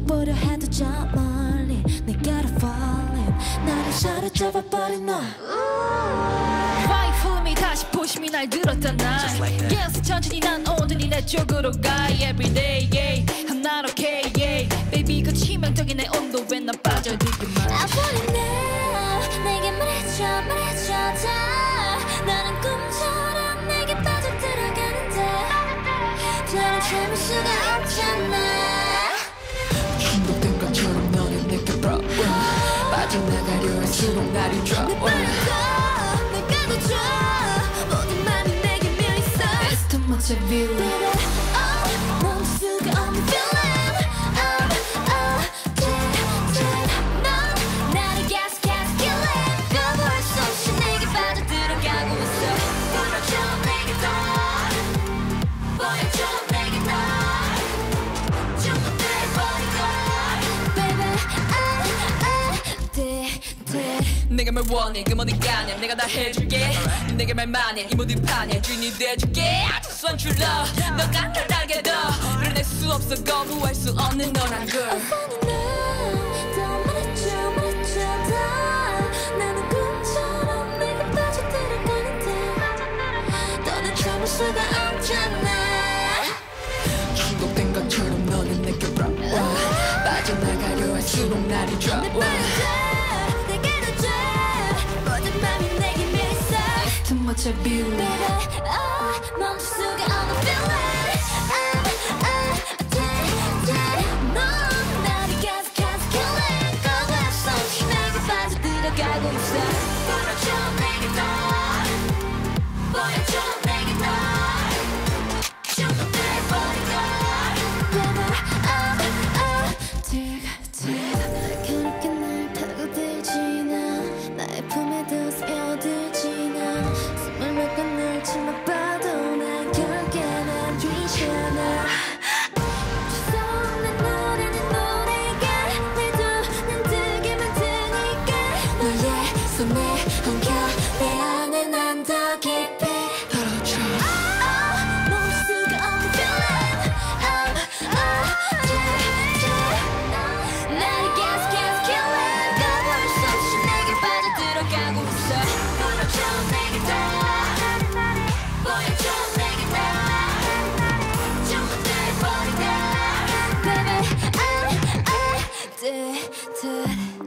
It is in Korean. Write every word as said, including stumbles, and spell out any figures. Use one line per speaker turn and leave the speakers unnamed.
보려 해도 저 멀리 내게로 falling 나를 사로잡아버린 너
와이프미 다시 포심이 날 들었던 날 Yes 천천히 난 온전히 내 쪽으로 가 Everyday yeah 하나로 K yeah Baby 그 치명적인 내 온도에 난 빠져들기만
I want it now 내게 말해줘 말해줘 다 나는 꿈처럼 내게 빠져들어가는데 너를 참을 수가 없잖아
중독된 것처럼 너는 내게 불어 빠져나가려 할수록 날이 줘
내 빠르고 날 가둬줘 모든 맘이 내게 밀려있어
It's too much of you
Baby oh 멈출 수가 없는 feeling I'm addicted 넌 나를 계속 계속 killing 거부할 수 없이 내게 빠져들어가고 있어 보여줘 내게 더 보여줘 내게 더 중독돼버린 걸 Baby I'm addicted
내가 뭘 원해 그 뭐니까 아냐 내가 다 해줄게 내게 말만 해이 모든 판에 주인이 돼줄게 I just want your love 너 간절하게 더 이뤄낼 수 없어 거부할 수 없는 너란 걸
I wanna know 더 말해줘 말해줘 더 나는 꿈처럼 내게 빠져들어가는데 너는 참을 수가 없잖아
중독된 것처럼 너는 내게 불어 빠져나가려 할수록 날이 줘
내 빠르고 날 가둬줘 모든 맘이 내게 밀려있어
Too much of you
Baby oh 멈출 수가 없는 feeling I'm addicted 넌 나를 계속 계속 killing 거부할 수 없이 내게 빠져들어가고 있어 보여줘 내게 더 보여줘 내게 더 중독돼버린 걸 Baby I'm addicted 그렇게 날 파고들지 나 나의 품에도 스며들지 나 숨을 막고 널 참아봐도 난 결국엔 안 뒤잖아 멈출 수 없는 노래는 노래가 내 눈은 뜨게 만드니까 너의 손에 엉켜 내 안에 난 더 깊이
덜어줘
멈출 수가 없는 feeling I'm addicted 나를 계속 계속 killing 거부할 수 없이 내게 빠져들어가고 있어 보여줘 내게 더 보여줘 내게 더 중독돼버린 걸 Baby I'm addicted